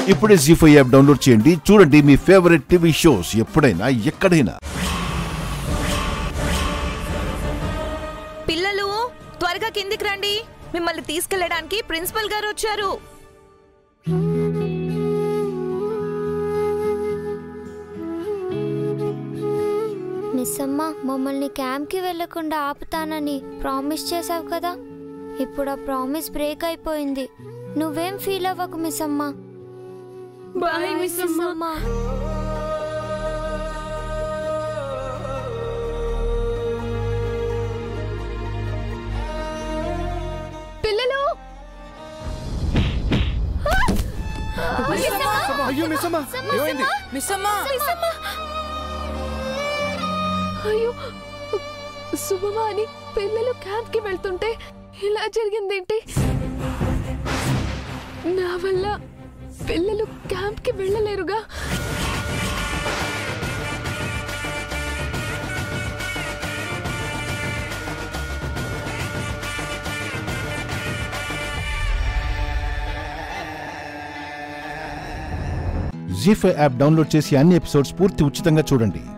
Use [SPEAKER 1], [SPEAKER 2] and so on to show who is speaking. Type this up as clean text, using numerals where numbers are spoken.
[SPEAKER 1] ఇప్పుడే జీ5 app download చేయండి. చూడండి మీ ఫేవరెట్ టీవీ షోస్ ఎప్పుడైనా ఎక్కడైనా.
[SPEAKER 2] పిల్లలు త్వరగా కిందికి రండి, మిమ్మల్ని తీసుకెళ్లడానికి ప్రిన్సిపల్ గారు వచ్చారు.
[SPEAKER 3] మిస్ అమ్మ, మమ్మల్ని క్యాంప్కి వెళ్లకుండా ఆపుతానని ప్రామిస్ చేసావు కదా, ఇప్పుడు ఆ ప్రామిస్ బ్రేక్ అయిపోయింది. నువ్వేం ఫీల్ అవ్వకు మిస్ అమ్మ.
[SPEAKER 2] బాయ్ మిస్ అమ్మ. పిల్లలు
[SPEAKER 4] అయ్యో మిస్సమ్మ, ఏమైంది?
[SPEAKER 2] మిస్సమ్మ, అయ్యో శుభమా అని పిల్లలు క్యాంప్ కి వెళ్తుంటే ఇలా జరిగిందేంటి? నా వల్ల పిల్లలు క్యాంప్ కి వెళ్ళలేరుగా.
[SPEAKER 1] జీ5 యాప్ డౌన్లోడ్ చేసి అన్ని ఎపిసోడ్స్ పూర్తి ఉచితంగా చూడండి.